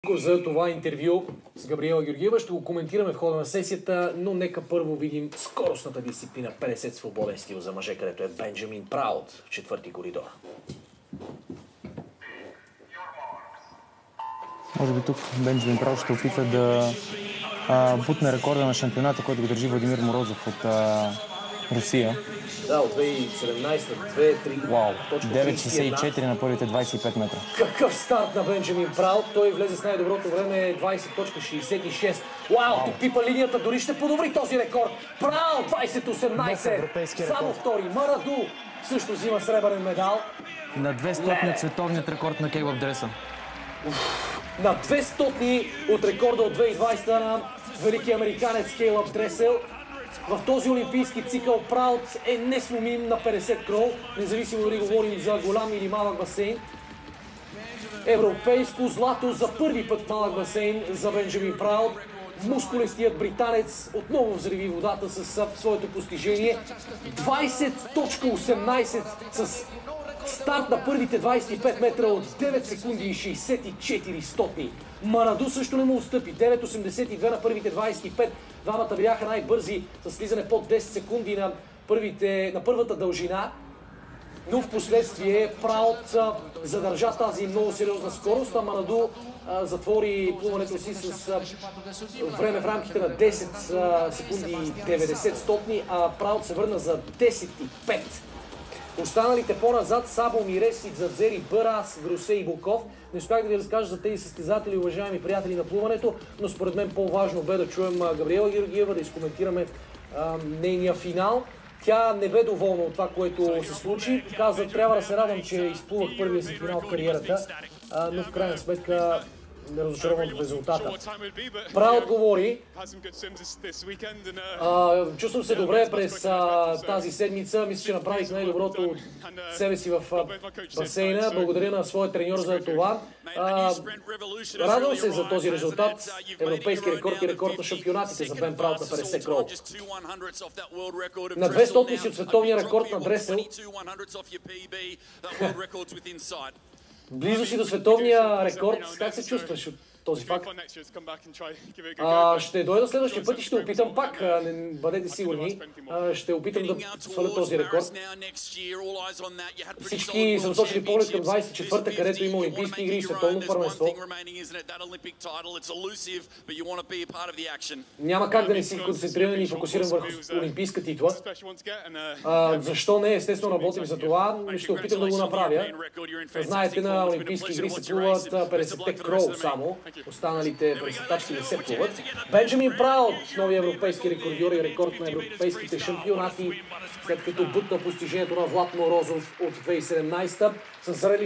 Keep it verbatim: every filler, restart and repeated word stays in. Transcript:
За това интервю с Габриела Георгиева ще го коментираме в хода на сесията, но нека първо видим скоростната дисциплина петдесет свободен стил за мъже, където е Бенджамин Праут в четвърти коридор. Може би тук Бенджамин Праут ще опита да а, бутне рекорда на шампионата, който го държи Владимир Морозов от а, Русия. Да, от две хиляди и седемнадесета, две три. Вау, девет шестдесет и четири на първите двадесет и пет метра. Какъв старт на Бенджамин Праут. Той влезе с най-доброто време двадесет шестдесет и шест. Вау, тук пипа линията, дори ще подобри този рекорд. Праут двадесет осемнадесет. Само втори. Мараду също взима сребърен медал. На двестоти световният рекорд на кейлъп дреса. На двестоти от рекорда от две хиляди и двадесета на великия американец Кейлъп Дресел. В този олимпийски цикъл Праут е несломим на петдесет крол, независимо дали говорим за голям или малък басейн. Европейско злато за първи път в малък басейн за Бенджамин Праут. Мускулестият британец отново взриви водата с своето постижение. двадесет осемнадесет с старт на първите двадесет и пет метра от девет секунди и шестдесет и четири стотни. Мараду също не му отстъпи. девет осемдесет и две на първите двадесет и пет. Двамата бяха най-бързи с слизане под десет секунди на, първите, на първата дължина. Но в последствие Праут задържа тази много сериозна скорост, а Мараду а, затвори плуването си с а, време в рамките на десет секунди и деветдесет стотни, а Праут се върна за десет и пет. Останалите по-назад Сабо, Мирес, Идзадзери, Бърас, Гросе и Боков. Не успях да ви разкажа за тези състезатели, уважаеми приятели на плуването, но според мен по-важно бе да чуем Габриела Георгиева, да изкоментираме а, нейния финал. Тя не бе доволна от това, което се случи. Каза, трябва да се радвам, че изплувах първия си финал в кариерата, а, но в крайна сметка неразочарован от резултата. Праут говори. А, чувствам се добре през а, тази седмица. Мисля, че направих най-доброто от себе си в а, басейна. Благодаря на своя треньор за това. А, радвам се за този резултат. Европейски рекорд и рекорд на шампионатите за Бен Праут на петдесет крол. На двестоти си от световния рекорд на Дресел. Близо си до световния рекорд. Как се чувстваш от този факт? А, ще дойда следващия път и ще опитам пак. Не бъдете сигурни. А, ще опитам да сваля този рекорд. Всички са насочили поглед към двадесет и четвърта, където има олимпийски игри и световно първенство. Няма как да не си концентриран и фокусиран върху олимпийска титла. А, защо не? Естествено работим за това, но ще опитам да го направя. Знаете, на олимпийски игри се плуват петдесет крол само. Останалите пресетачки не се плуват. Бенджамин Праут, новия европейски рекордьор и рекорд на европейските шампионати, след като бутна постижението на Влад Морозов от две хиляди и седемнадесета.